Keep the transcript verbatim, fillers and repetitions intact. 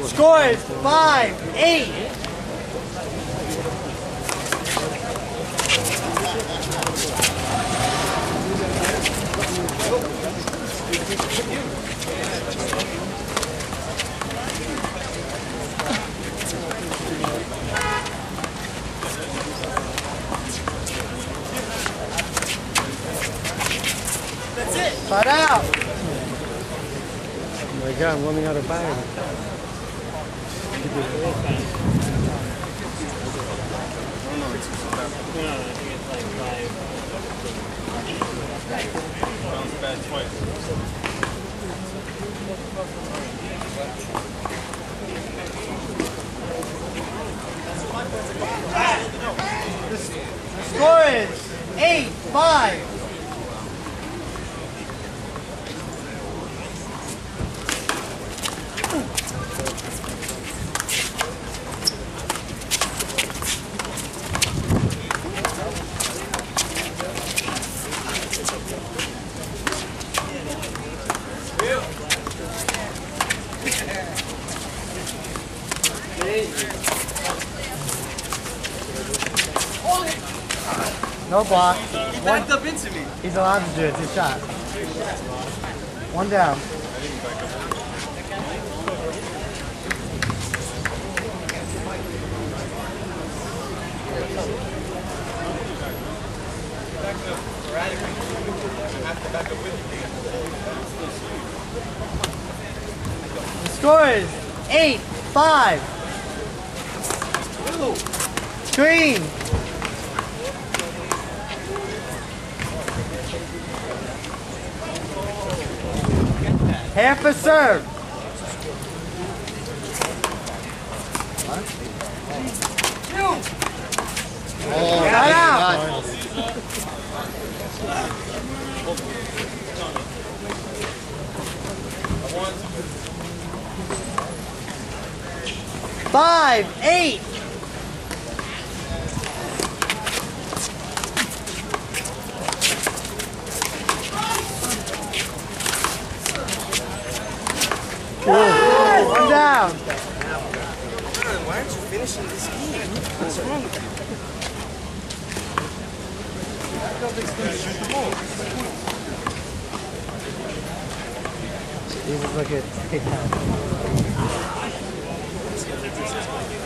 Score is five, eight. That's it. Cut out. Oh my God, I'm running out of bag. The score is eight, five. No block. He backed up into me. He's allowed to do it. It's his shot. One down. The score is eight, five. Green. Half a serve. Oh, Cut out. Five, eight. One down. Why aren't you finishing this game? What's wrong with Jesus, look at